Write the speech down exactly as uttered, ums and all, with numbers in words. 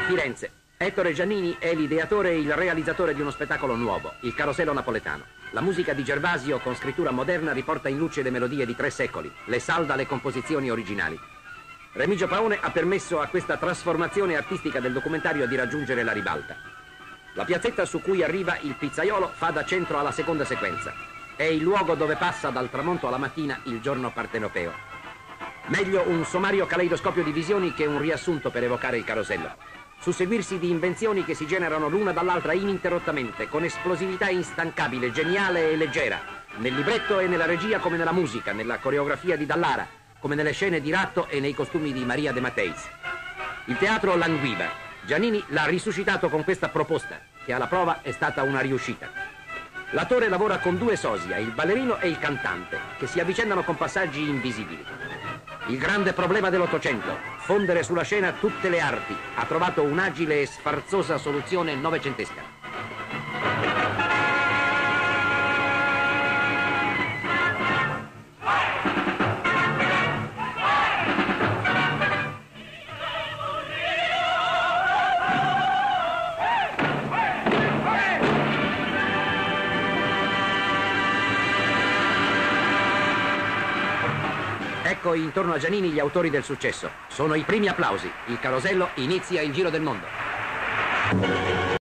Firenze. Ettore Giannini è l'ideatore e il realizzatore di uno spettacolo nuovo, il Carosello Napoletano. La musica di Gervasio, con scrittura moderna, riporta in luce le melodie di tre secoli, le salda le composizioni originali. Remigio Paone ha permesso a questa trasformazione artistica del documentario di raggiungere la ribalta. La piazzetta su cui arriva il pizzaiolo fa da centro alla seconda sequenza. È il luogo dove passa dal tramonto alla mattina il giorno partenopeo. Meglio un sommario caleidoscopio di visioni che un riassunto per evocare il Carosello. Susseguirsi di invenzioni che si generano l'una dall'altra ininterrottamente, con esplosività instancabile, geniale e leggera, nel libretto e nella regia come nella musica, nella coreografia di Dallara, come nelle scene di Ratto e nei costumi di Maria de Matteis. Il teatro languiva. Giannini l'ha risuscitato con questa proposta, che alla prova è stata una riuscita. L'attore lavora con due sosia, il ballerino e il cantante, che si avvicendano con passaggi invisibili. Il grande problema dell'Ottocento, fondere sulla scena tutte le arti, ha trovato un'agile e sfarzosa soluzione novecentesca. Ecco intorno a Giannini gli autori del successo. Sono i primi applausi. Il Carosello inizia il giro del mondo.